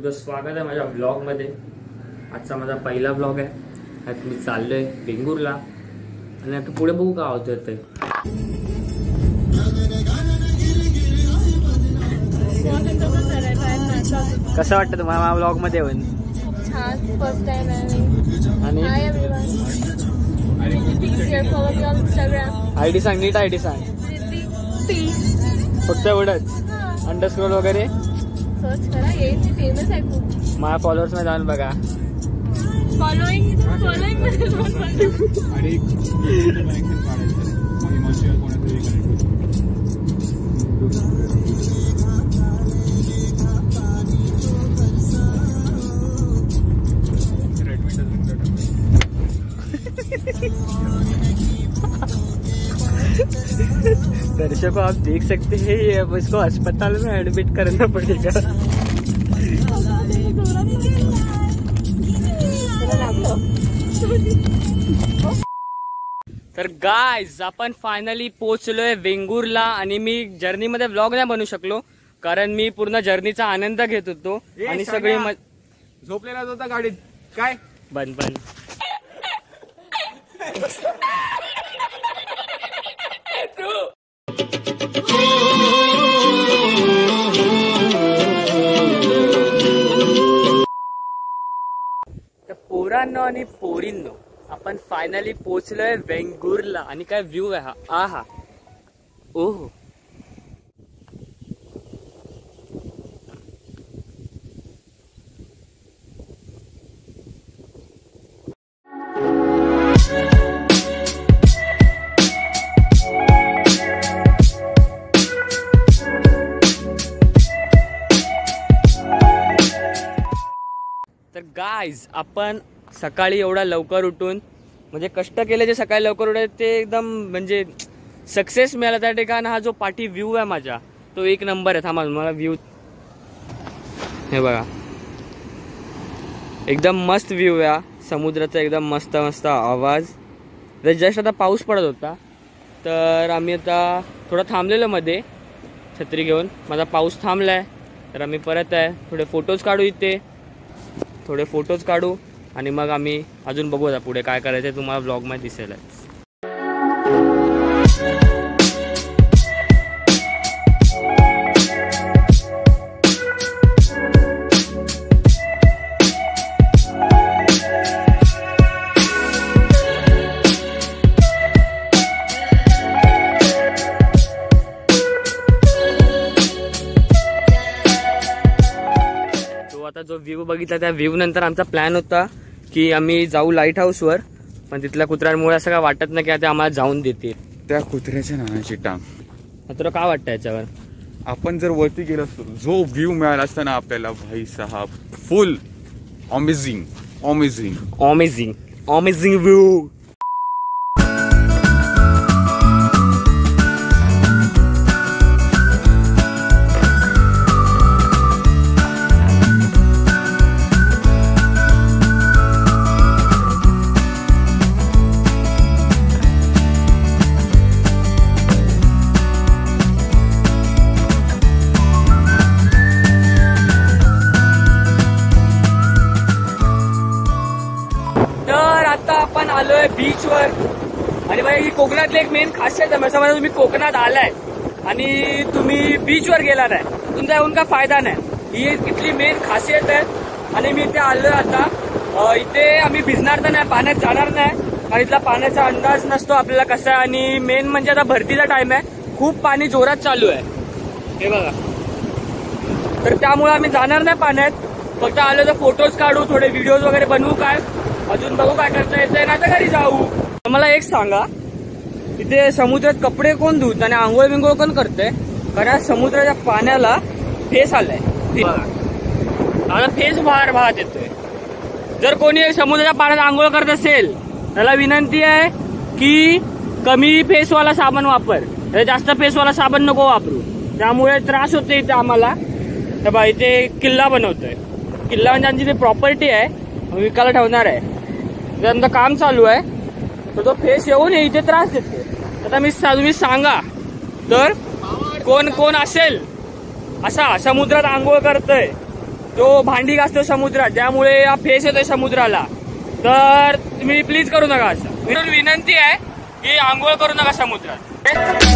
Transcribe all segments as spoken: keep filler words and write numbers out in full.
तुझं स्वागत आहे माझ्या ब्लॉगमध्ये। आजचा माझा पहिला ब्लॉग आहे। आता मी चाललोय वेंगुर्ला आणि आता पुढे बघू काय होतं ते। कसं वाटतं तुम्हाला माझ्या ब्लॉग मध्ये येऊन? छान, फर्स्ट टाइम आहे आणि hi everyone, follow me on Instagram. ID सांग, नीट आयडी सांग। फक्त एवढंच अंडरस्कोर वगैरे सर्च करा, येईल, फेमस आहे खूप। माझ्या फॉलोअर्स मध्ये जाऊन बघा। फॉलोइंग फॉलोइंग मध्ये जाऊन बघा आणि दर्शकों आप देख सकते हैं, ये अब इसको अस्पताल में एडमिट करना पड़ेगा। तर गाइस आपण फायनली पोहोचलोय वेंगुर्ला आणि मी जर्नी मध्ये व्लॉग नाही बनवू शकलो कारण मी पूर्ण जर्नीचा आनंद घेत होतो आणि सगळी झोपलेला होता गाडीत। काय बंद बंद पोरांनो आणि पोरींनो, आपण फायनली पोहोचलोय वेंगुर्ला आणि काय व्ह्यू आहे हा। आहा ओहो, तर गाइज आपण सकाळी एवढा लवकर उठून म्हणजे कष्ट केले जे सकाळी लवकर उठे ते एकदम म्हणजे सक्सेस मिळाला त्या ठिकाणी। हा जो पाठी व्ह्यू आहे माझा तो एक नंबर आहे। थांबा मला व्ह्यू हे बघा, एकदम मस्त व्ह्यू आहे समुद्राचा, एकदम मस्त मस्त आवाज। जस्ट आता पाऊस पडत होता तर आम्ही आता थोडं थांबलेलो मध्ये छत्री घेऊन। माझा पाऊस थांबलाय तर आम्ही परत आहे, थोडे फोटोज काढू इथे, थोडे फोटोज काढू आणि मग आम्ही अजून बघू आता पुढे काय करायचं तुम्हाला ब्लॉग मध्ये दिसेलच। आता जो व्ह्यू बघितला त्या व्ह्यू नंतर आमचा प्लॅन होता की आम्ही जाऊ लाईट हाऊसवर, पण तिथल्या कुत्र्यांमुळे असं काय वाटत नाही की आता आम्हाला जाऊन देतील। त्या कुत्र्याच्या नावाची टांग, तुला काय वाटतं याच्यावर? आपण जर वरती गेलो असतो, जो व्ह्यू मिळाला असता ना आपल्याला, भाई साहब full amazing amazing amazing amazing view. आलोय बीच वर आणि भाई ही कोकणातली एक मेन खासियत आहे। समजा तुम्ही कोकणात आलाय आणि तुम्ही बीच वर गेला नाही, तुमचा येऊन काय फायदा नाही। ही इथली मेन खासियत आहे आणि मी इथे आलोय आता। इथे आम्ही भिजणार तर नाही, पाण्यात जाणार नाही कारण इथला पाण्याचा अंदाज नसतो आपल्याला कसा आहे। आणि मेन म्हणजे आता भरतीचा टाइम आहे, खूप पाणी जोरात चालू आहे हे बघा, तर त्यामुळे आम्ही जाणार नाही पाण्यात। फक्त आलो तर फोटोज काढू, थोडे व्हिडिओज वगैरे बनवू, काय अजून बघू काय करता येतंय ना तर घरी जाऊ। मला एक सांगा, तिथे समुद्रात कपडे कोण धुत आणि आंघोळ बिंघोळ कोण करते? कारण समुद्राच्या पाण्याला फेस आलाय, आता फेस बाहेर वाहत येतोय। जर कोणी समुद्राच्या पाण्यात आंघोळ करत असेल त्याला विनंती आहे की कमी फेसवाला साबण वापर, जास्त फेसवाला साबण नको वापरू, त्यामुळे त्रास होते इथे आम्हाला। तर बा इथे किल्ला बनवतोय, किल्ला म्हणजे आमची ती प्रॉपर्टी आहे, विकायला ठेवणार आहे। त्यांचं काम चालू आहे तर तो फेस येऊन इथे त्रास देतो। आता मी तुम्ही सांगा तर कोण कोण असेल असा समुद्रात आंघोळ करतोय तो भांडी घासतो समुद्रात, त्यामुळे हा फेस येतोय समुद्राला. तर तुम्ही प्लीज करू नका असं. म्हणून विनंती आहे की आंघोळ करू नका समुद्रात.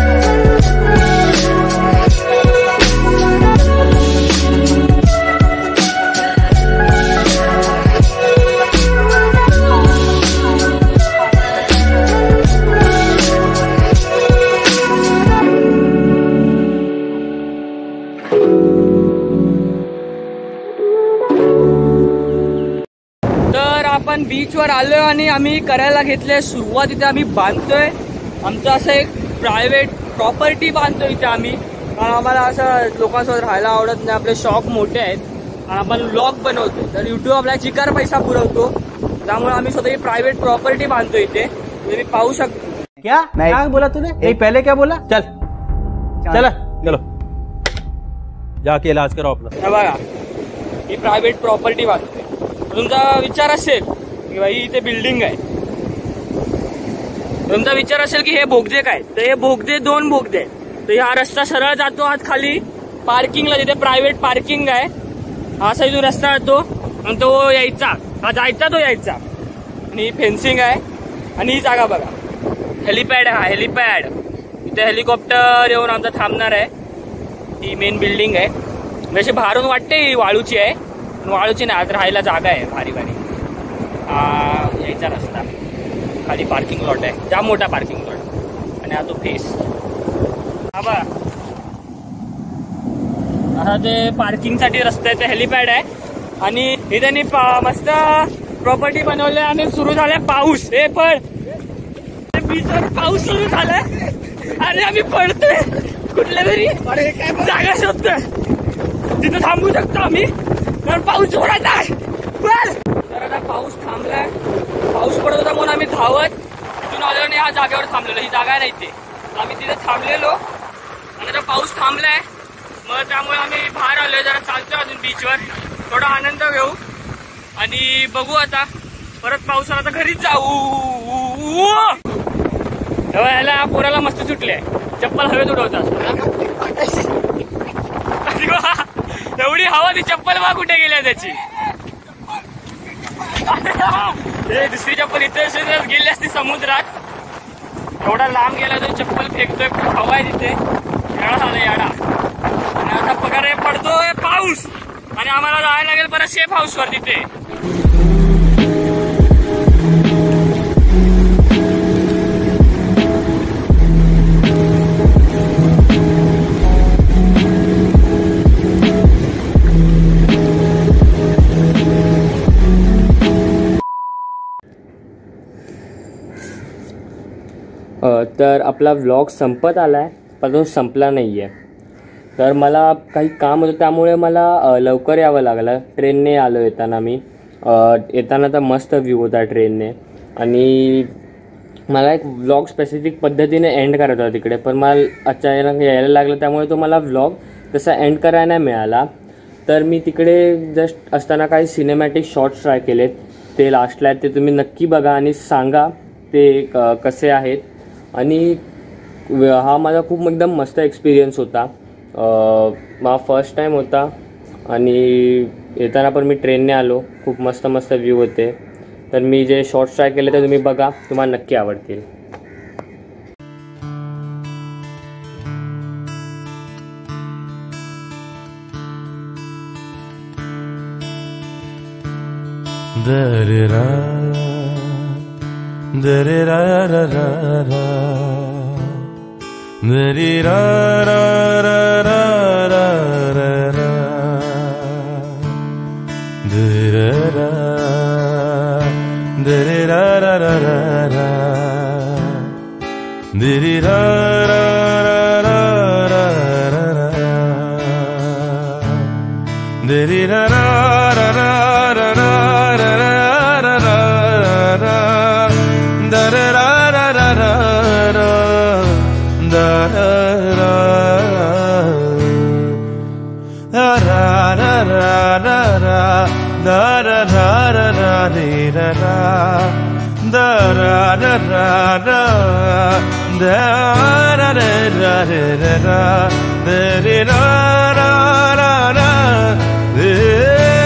आपण बीचवर आलोय आणि आम्ही करायला घेतले सुरुवात. इथे आम्ही बांधतोय आमचं असं एक प्रायव्हेट प्रॉपर्टी बांधतोय इथे आम्ही. कारण आम्हाला असं लोकांसोबत राहायला आवडत नाही, आपले शौक मोठे आहेत आणि आपण व्लॉग बनवतो. तर युट्यूब आपला चिकार पैसा पुरवतो, त्यामुळे आम्ही स्वतः प्रायव्हेट प्रॉपर्टी बांधतो इथे. तुम्ही पाहू शकतो. क्या क्या बोला तूने? नहीं पहले क्या बोला? चल चल चलो जाके इलाज करो आपला. बघा ही प्रायव्हेट प्रॉपर्टी बांधतोय. तुमचा विचार असेल की भाई इथे बिल्डिंग आहे, तुमचा विचार असेल की हे बोगदे काय, तर हे बोगदे दोन बोगदे. तर हा रस्ता सरळ जातो आज खाली पार्किंगला, तिथे प्रायव्हेट पार्किंग आहे. हा साईड रस्ता जातो आणि तो यायचा, हा जायचा तो यायचा. आणि फेन्सिंग आहे. आणि ही जागा बघा, हेलिपॅड आहे. हा हेलिपॅड, इथे हेलिकॉप्टर येऊन आमचा थांबणार आहे. ही मेन बिल्डिंग आहे. म्हणजे बाहेरून वाटते ही वाळूची आहे, वाळूची नाही, आज राहायला जागा आहे भारी भारी. यायचा रस्ता खाली पार्किंग लॉट आहे, जाम मोठा पार्किंग लॉट. आणि हा तो फेस हा बघा, असा ते पार्किंगसाठी रस्ता आहे. ते हेलिपॅड आहे. आणि हे त्यांनी मस्त प्रॉपर्टी बनवली. आणि सुरू झालाय पाऊस. हे पण बीचवर पाऊस सुरू झालाय आणि आम्ही पडतोय कुठल्या तरी जागा शोधतोय तिथं थांबू शकतो आम्ही, कारण पाऊस जोरात आहे. तर आता पाऊस थांबलाय, पाऊस पडत होता म्हणून आम्ही धावत तिथून आलो आणि ह्या जागेवर थांबलेलो. ही जागा नाही ते, आम्ही तिथे थांबलेलो आणि आता पाऊस थांबलाय. मग त्यामुळे आम्ही बाहेर आलोय, जरा चालतोय अजून बीचवर, थोडा आनंद घेऊ आणि बघू आता परत पाऊस आला तर घरीच जाऊ. ह्याला पोराला मस्त सुटले, चप्पल हवेत उडवतात. एवढी हवा, ती चप्पल बा कुठे गेली त्याची. दुसरी चप्पल इथे गेली असती समुद्रात. एवढा लांब गेला तर चप्पल फेकतोय, खूप हवा आहे तिथे. याडा झाला याडा. आणि आता पगार पडतोय पाऊस आणि आम्हाला जायला लागेल परत शेफ हाऊस वर तिथे. तर आपला व्लॉग संपत आला आहे, पण तो संपला नाही आहे. तर मला काही काम होतं, त्यामुळे मला लवकर यावं लागलं. ट्रेनने आलो येताना मी. येताना तर मस्त व्ह्यू होता ट्रेनने. आणि मला एक व्लॉग स्पेसिफिक पद्धतीने एंड करायचा होता तिकडे, पण मला अचानक यायला लागलं, त्यामुळे तो मला व्लॉग तसा एंड करायला नाही मिळाला. तर मी तिकडे जस्ट असताना काही सिनेमॅटिक शॉट्स ट्राय केलेत, ते लास्टला आहेत. ते तुम्ही नक्की बघा आणि सांगा ते क कसे आहेत. आणि हा माझा खूप एकदम मस्त एक्सपिरियन्स होता. माझा फर्स्ट टाईम होता आणि येताना पण मी ट्रेनने आलो. खूप मस्त मस्त व्ह्यू होते. तर मी जे शॉर्ट्स ट्राय केले ते तुम्ही बघा, तुम्हाला नक्की आवडतील. Da-da-da, da-da-da-da-da-da, da-da-da-da-da-da-da, da-da-da, da-da-da-da-da-da, da-da-da-da-da-da, da-da-da-da-da-da. Da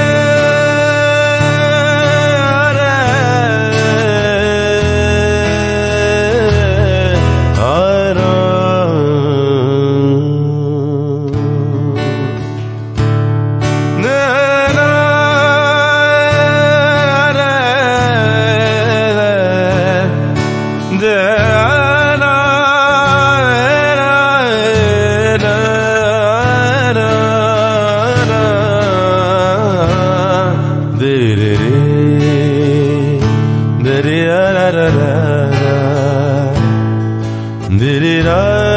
Did it